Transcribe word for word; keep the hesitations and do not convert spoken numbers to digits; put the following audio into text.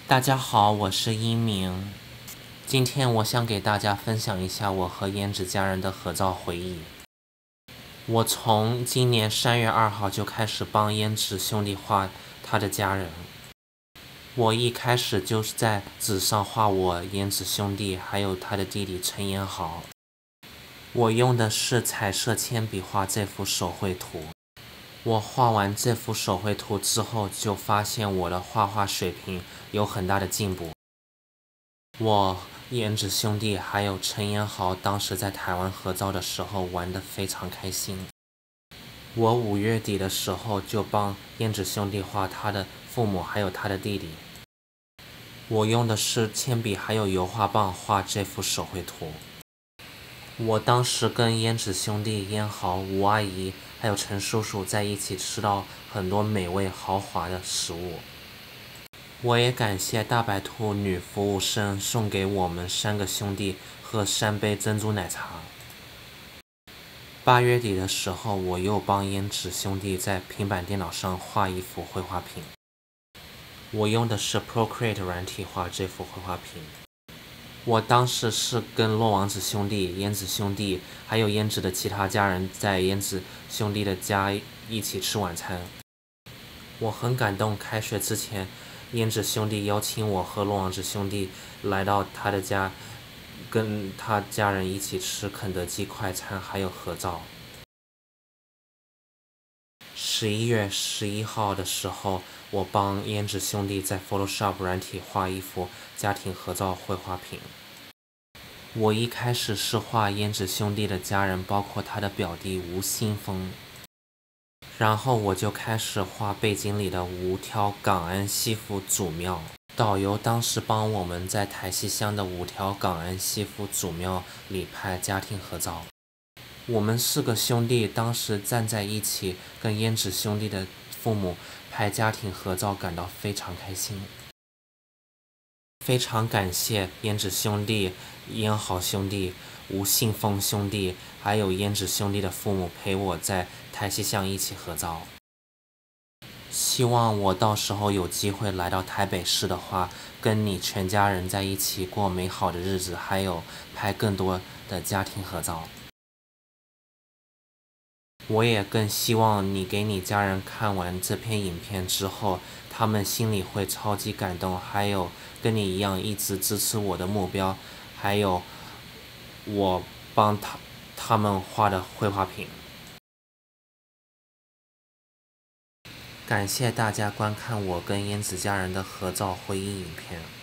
大家好，我是Ming。今天我想给大家分享一下我和彥志家人的合照回忆。我从今年三月二号就开始帮彥志兄弟画他的家人。我一开始就是在纸上画我彥志兄弟还有他的弟弟陈彥豪。我用的是彩色铅笔画这幅手绘图。我画完这幅手绘图之后，就发现我的画画水平有很大的进步。我彥志兄弟还有陈彥豪当时在台湾合照的时候玩得非常开心。我五月底的时候就帮彥志兄弟画他的父母还有他的弟弟。我用的是铅笔还有油画棒画这幅手绘图。我当时跟彥志兄弟、嫣豪、吴阿姨还有陈叔叔在一起吃到很多美味豪华的食物。我也感谢大白兔女服务生送给我们三个兄弟喝三杯珍珠奶茶。八月底的时候，我又帮彥志兄弟在平板电脑上画一幅绘画品。我用的是 Procreate 软体画这幅绘画品。我当时是跟洛王子兄弟、彥志兄弟还有彥志的其他家人在彥志兄弟的家一起吃晚餐。我很感动，开学之前彥志兄弟邀请我和洛王子兄弟来到他的家，跟他家人一起吃肯德基快餐还有合照。十一月十一号的时候，我帮彥志兄弟在 Photoshop 软体画一幅家庭合照绘画品。我一开始是画彥志兄弟的家人，包括他的表弟吴新峰。然后我就开始画背景里的五条港安西府祖庙。导游当时帮我们在台西乡的五条港安西府祖庙里拍家庭合照。我们四个兄弟当时站在一起，跟彥志兄弟的父母拍家庭合照，感到非常开心。非常感谢彥志兄弟、嫣豪兄弟、吴信峰兄弟，还有彥志兄弟的父母陪我在台西乡一起合照。希望我到时候有机会来到台北市的话，跟你全家人在一起过美好的日子，还有拍更多的家庭合照。我也更希望你给你家人看完这篇影片之后，他们心里会超级感动，还有跟你一样一直支持我的目标，还有我帮他他们画的绘画品。感谢大家观看我跟彥志家人的合照回忆影片。